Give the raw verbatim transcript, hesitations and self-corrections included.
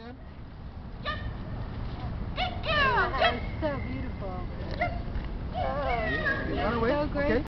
Good girl. That is so beautiful. Yeah, That is so great.